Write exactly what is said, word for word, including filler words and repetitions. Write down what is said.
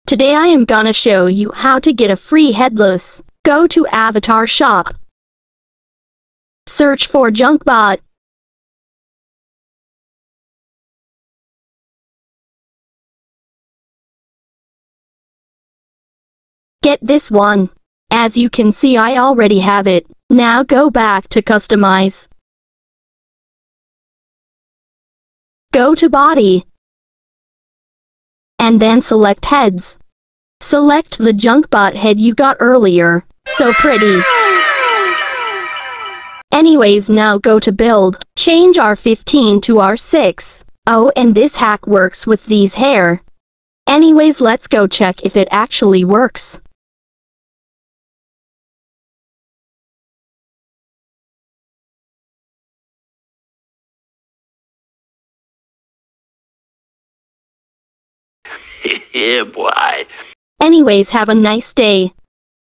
Today I am gonna show you how to get a free headless. Go to Avatar Shop. Search for JunkBot. Get this one. As you can see, I already have it. Now go back to Customize. Go to Body. And then select Heads. Select the JunkBot head you got earlier. So pretty. Anyways, now go to Build. Change R fifteen to R six. Oh, and this hack works with these hair. Anyways, let's go check if it actually works. Yeah, boy. Anyways, have a nice day.